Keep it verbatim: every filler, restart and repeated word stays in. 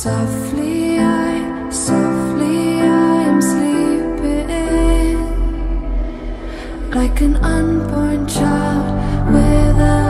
Softly I, softly I am sleeping like an unborn child with a